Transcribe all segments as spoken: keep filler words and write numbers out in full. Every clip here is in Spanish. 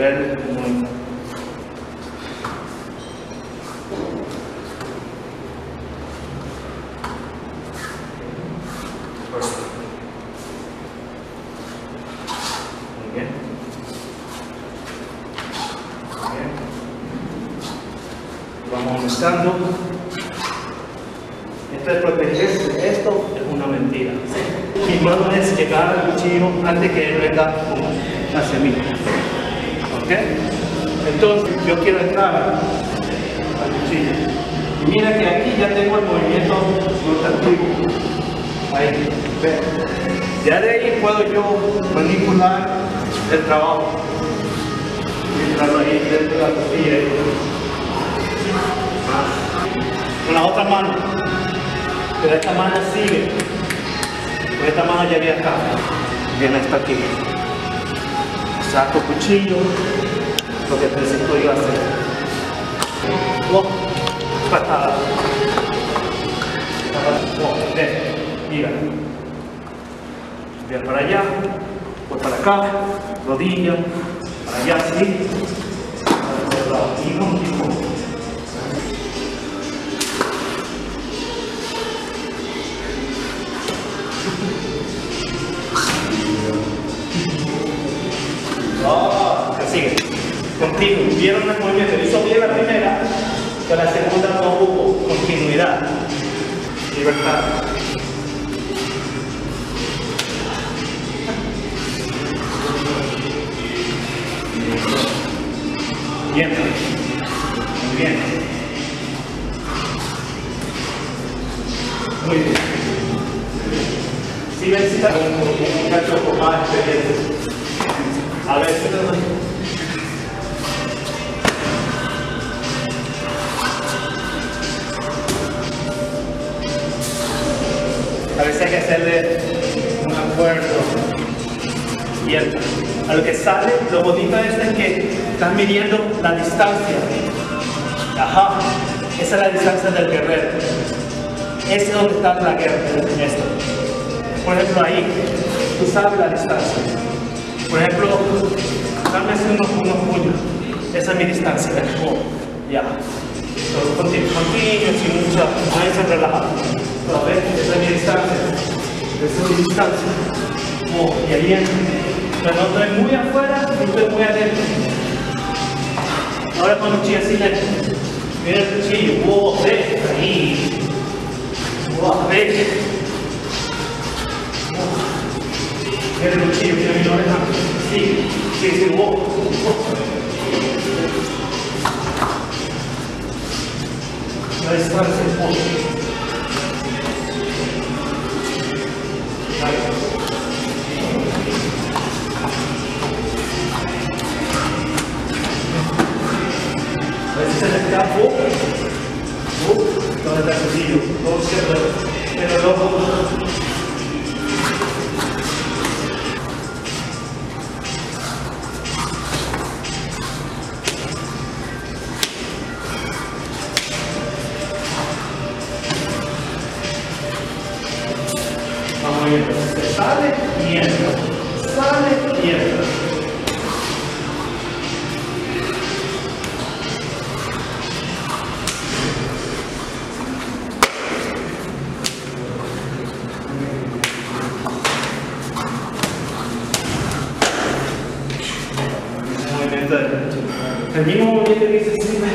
ver el movimiento. Muy bien. Muy bien. Vamos aumentando. Esto de protegerse, esto es una mentira. Mi mano es llegar al cuchillo antes que él venga hacia mí. ¿Ok? Entonces yo quiero entrar al cuchillo. Y mira que aquí ya tengo el movimiento rotativo. Ahí, ve. Ya de ahí puedo yo manipular el trabajo. Entrarlo ahí dentro de la costilla. Con la otra mano. Pero esta mano sigue. Con esta mano ya viene acá. Viene hasta aquí. Saco cuchillo. Lo que necesito yo hacer. Oh, patada. Oh, ven, mira. Voy para allá. Voy para acá. Rodilla. Para allá, así. Y no, no. Oh, sigue. Continuo. ¿Vieron el movimiento? Hizo bien la primera, pero la segunda no hubo continuidad. Libertad. Bien. Muy bien. Muy bien. Si necesitas un muchacho con más experiencia. A ver, a veces hay que hacerle un acuerdo. Y el, a lo que sale, lo bonito de esto es que están midiendo la distancia. Ajá, esa es la distancia del guerrero. Ese es donde está la guerra en esto. Por ejemplo, ahí, tú sabes la distancia. Por ejemplo, dame unos, unos puños. Esa es mi distancia. Oh, ya. Entonces, continuo, continuo, sin mucha, nadie se relaja. Pero ves, esa es mi distancia. Esa es mi distancia. Oh, y ahí entra. Pero no estoy muy afuera, ni estoy muy adentro. Ahora con el cuchillo así lento. Mira el cuchillo. Oh, ves, ahí. Oh, ves. Mira el cuchillo, mira mi oreja. Sí, sí, sí, wow, wow. La distancia, wow. Vale. A veces se le queda wow. Wow, ¿dónde está el cuchillo? Todo cierto, pero el ojo. Se sale y entra, sale y entra. Movimiento, el mismo movimiento que hice encima.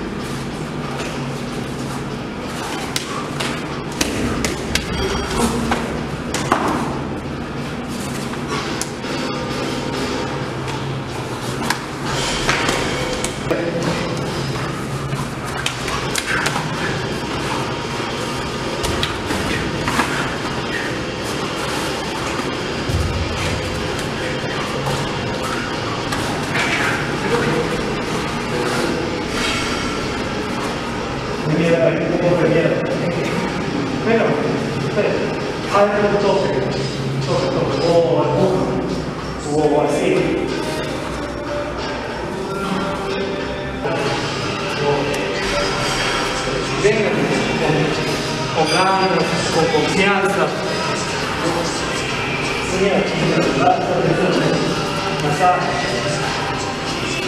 Pero, pero, hazle un toque, toque, toque, o empuja, o así. Venga, con, con ganas, con confianza. Mira, masaje.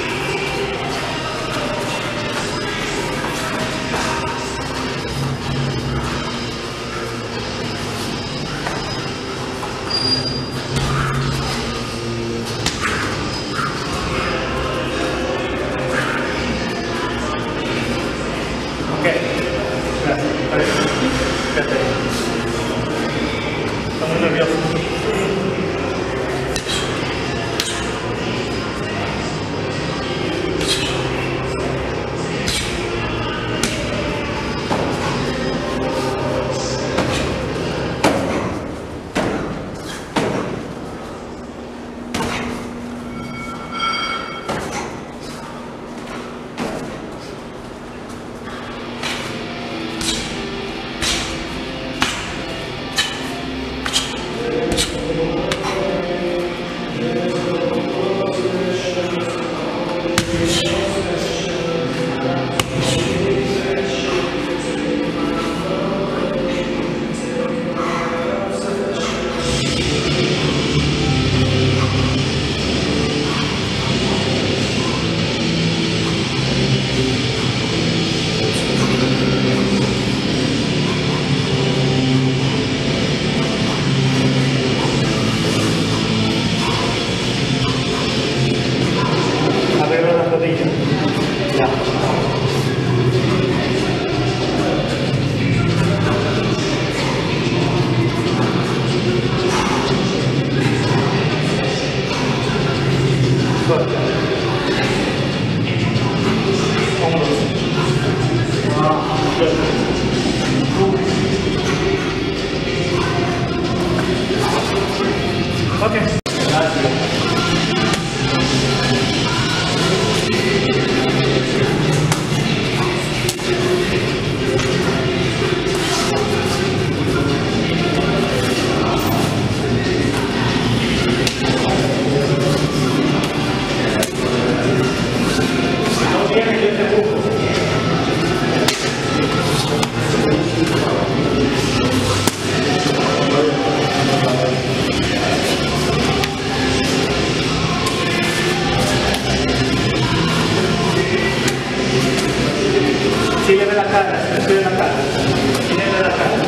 Sí le ve la cara, sí le ve la cara. Sí le ve la cara.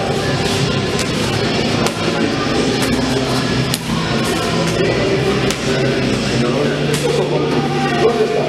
¿Dónde está?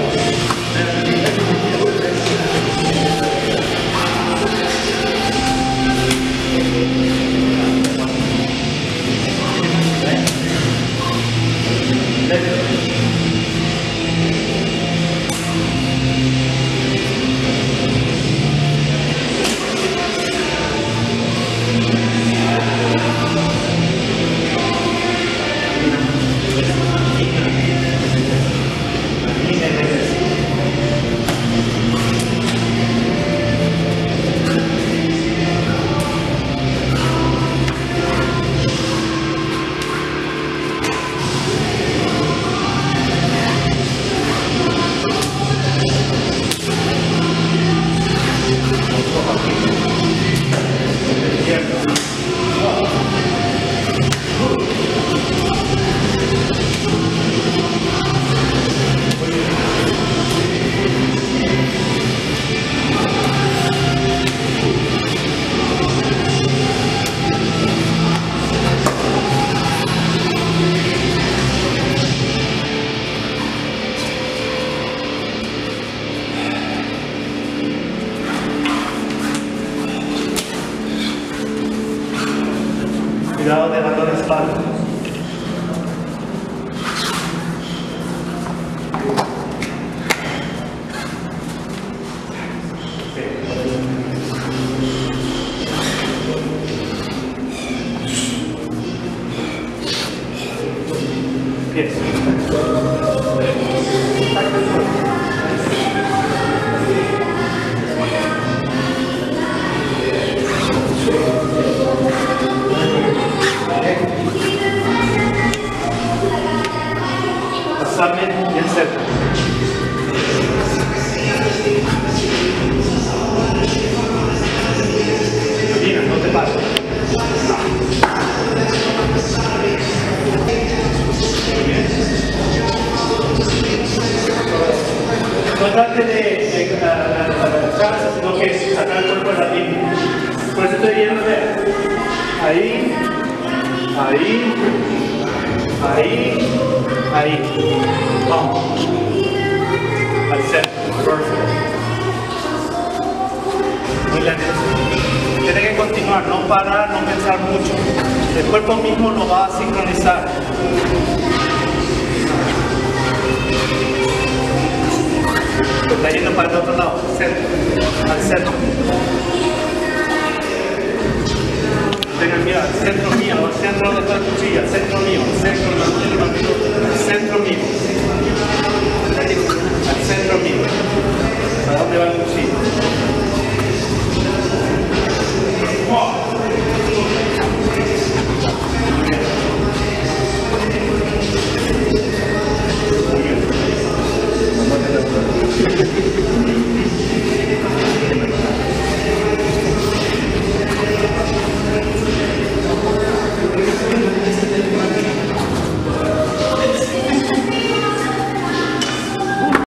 Cuidado dejando la espalda. Pies. Pasarme bien cerca. Mira, no te pases. No trate de, de agacharse, sino que sacar el cuerpo de la línea. Por eso estoy viendo, ahí, ahí, ahí, ahí. Vamos. Al centro. Perfecto. Muy lento. Tiene que continuar, no parar, no pensar mucho. El cuerpo mismo lo va a sincronizar. Está yendo para el otro lado, al centro, al centro. Tengan miedo, al centro mío, al centro donde está el cuchillo, al centro mío, al centro mío.